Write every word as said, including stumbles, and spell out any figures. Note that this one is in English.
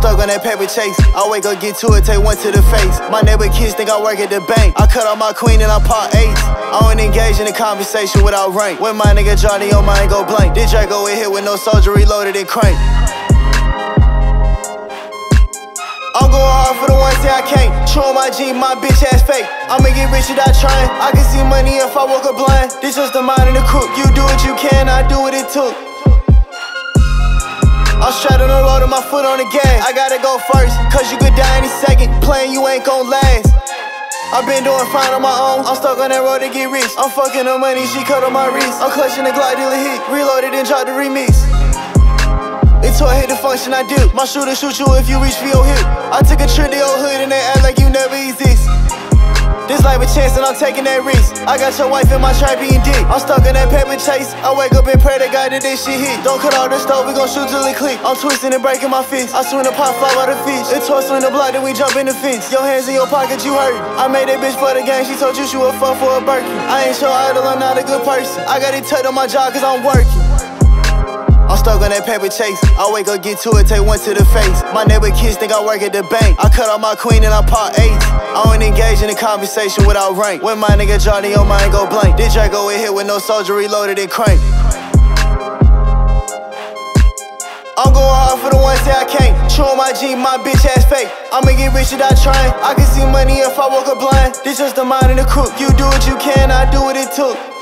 stuck on that paper chase. I wake up, get to it, take one to the face. My neighbor kids think I work at the bank. I cut off my queen and I pop eight. I don't engage in a conversation without rank. When my nigga Johnny on mine go blank. This Draco in here with no soldier, reloaded and crank. I'm going hard for the ones that I can't. True my G, my bitch ass fake. I'ma get rich without trying. I can see money if I woke up blind. This just the mind and the crook. You do what you can, I do what it took. I'm strapped on the road with my foot on the gas. I gotta go first, cause you could die any second. Playing you ain't gon' last. I've been doing fine on my own. I'm stuck on that road to get rich. I'm fucking her money, she cut on my wrist. I'm clutching the Glock dealer hit. Reloaded and dropped the remix. Until I hit the function I do. My shooter shoot you if you reach for your hip. I took a trip to your hood and they act like you never exist. This life a chance and I'm taking that risk. I got your wife in my trap eating dick. I'm stuck in that paper chase. I wake up and pray to God that this shit hit. Don't cut off the stove, we gon' shoot till it click. I'm twisting and breaking my fist. I swing the pot, fly by the fish. It toss in the block, then we jump in the fence. Your hands in your pocket, you hurt. I made that bitch for the game. She told you she would fuck for a Birkin. I ain't your idol, I'm not a good person. I got it tucked on my job cause I'm working. I'm stuck on that paper chase. I wake up, get to it, take one to the face. My neighbor kids think I work at the bank. I cut off my queen and I pop eight. I don't engage in a conversation without rank. When my nigga Johnny on mine go blank. This Draco in here with no soldier, reloaded and crank. I'm going hard for the ones that I can't. True my G, my bitch ass fake. I'ma get rich without trying. I can see money if I woke up blind. This just the mind and the crook. You do what you can, I do what it took.